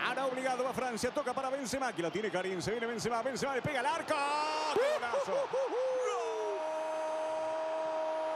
Hará obligado a Francia. Toca para Benzema. Aquí lo tiene Karim. Se viene Benzema. Benzema le pega al arco. ¡Golazo!